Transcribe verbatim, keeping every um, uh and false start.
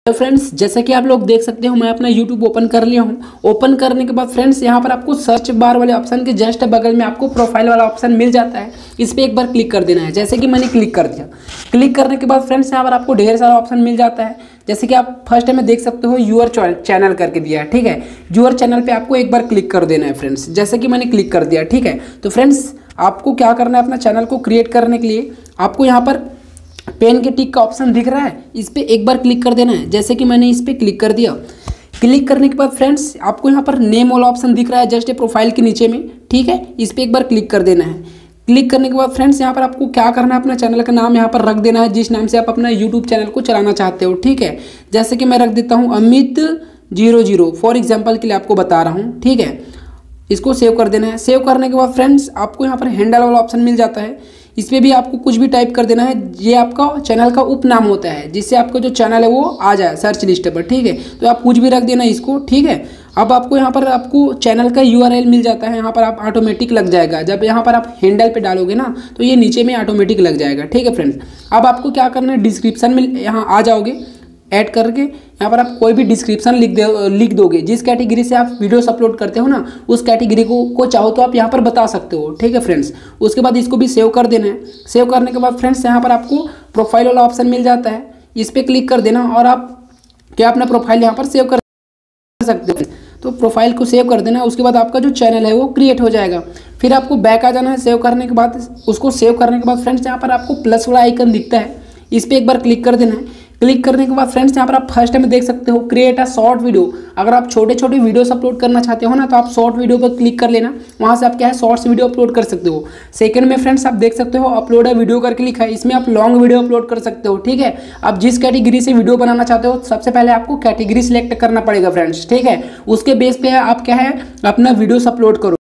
तो फ्रेंड्स जैसा कि आप लोग देख सकते हो मैं अपना यूट्यूब ओपन कर लिया हूँ। ओपन करने के बाद फ्रेंड्स यहाँ पर आपको सर्च बार वाले ऑप्शन के जस्ट बगल में आपको प्रोफाइल वाला ऑप्शन मिल जाता है। इस पर एक बार क्लिक कर देना है। जैसे कि मैंने क्लिक कर दिया। क्लिक करने के बाद फ्रेंड्स यहाँ पर आपको ढेर सारा ऑप्शन मिल जाता है। जैसे कि आप फर्स्ट में देख सकते हो यूअर चैनल करके दिया है, ठीक है। यूअर चैनल पर आपको एक बार क्लिक कर देना है फ्रेंड्स। जैसे कि मैंने क्लिक कर दिया, ठीक है। तो फ्रेंड्स आपको क्या करना है, अपना चैनल को क्रिएट करने के लिए आपको यहाँ पर पेन के टिक का ऑप्शन दिख रहा है, इस पर एक बार क्लिक कर देना है। जैसे कि मैंने इस पर क्लिक कर दिया। क्लिक करने के बाद फ्रेंड्स आपको यहाँ पर नेम वाला ऑप्शन दिख रहा है जस्ट प्रोफाइल के नीचे में, ठीक है। इस पर एक बार क्लिक कर देना है। क्लिक करने के बाद फ्रेंड्स यहाँ पर आपको क्या करना है, अपना चैनल का नाम यहाँ पर रख देना है जिस नाम से आप अपना यूट्यूब चैनल को चलाना चाहते हो, ठीक है। जैसे कि मैं रख देता हूँ Amit zero zero for example के लिए आपको बता रहा हूँ, ठीक है। इसको सेव कर देना है। सेव करने के बाद फ्रेंड्स आपको यहाँ पर हैंडल वाला ऑप्शन मिल जाता है। इस पर भी आपको कुछ भी टाइप कर देना है। ये आपका चैनल का उपनाम होता है जिससे आपका जो चैनल है वो आ जाए सर्च लिस्ट पर, ठीक है। तो आप कुछ भी रख देना इसको, ठीक है। अब आपको यहाँ पर आपको चैनल का यूआरएल मिल जाता है। यहाँ पर आप ऑटोमेटिक लग जाएगा। जब यहाँ पर आप हैंडल पे डालोगे ना तो ये नीचे में ऑटोमेटिक लग जाएगा, ठीक है फ्रेंड्स। अब आपको क्या करना है, डिस्क्रिप्शन में यहाँ आ जाओगे ऐड करके यहाँ पर आप कोई भी डिस्क्रिप्शन लिख दे लिख दोगे। जिस कैटेगरी से आप वीडियोस अपलोड करते हो ना उस कैटेगरी को को चाहो तो आप यहाँ पर बता सकते हो, ठीक है फ्रेंड्स। उसके बाद इसको भी सेव कर देना है। सेव करने के बाद फ्रेंड्स यहाँ पर आपको प्रोफाइल वाला ऑप्शन मिल जाता है। इस पर क्लिक कर देना और आप क्या अपना प्रोफाइल यहाँ पर सेव कर सकते हो। तो प्रोफाइल को सेव कर देना। उसके बाद आपका जो चैनल है वो क्रिएट हो जाएगा। फिर आपको बैक आ जाना है। सेव करने के बाद उसको सेव करने के बाद फ्रेंड्स यहाँ पर आपको प्लस वाला आइकन दिखता है, इस पर एक बार क्लिक कर देना है। क्लिक करने के बाद फ्रेंड्स यहाँ पर आप फर्स्ट में देख सकते हो क्रिएट अ शॉर्ट वीडियो। अगर आप छोटे छोटे वीडियोस अपलोड करना चाहते हो ना तो आप शॉर्ट वीडियो पर क्लिक कर लेना। वहाँ से आप क्या है शॉर्ट्स वीडियो अपलोड कर सकते हो। सेकंड में फ्रेंड्स आप देख सकते हो अपलोड अ वीडियो करके लिखा है, इसमें आप लॉन्ग वीडियो अपलोड कर सकते हो, ठीक है। आप जिस कैटेगरी से वीडियो बनाना चाहते हो सबसे पहले आपको कैटेगरी सिलेक्ट करना पड़ेगा फ्रेंड्स, ठीक है। उसके बेस पे आप क्या है अपना वीडियोस अपलोड करो।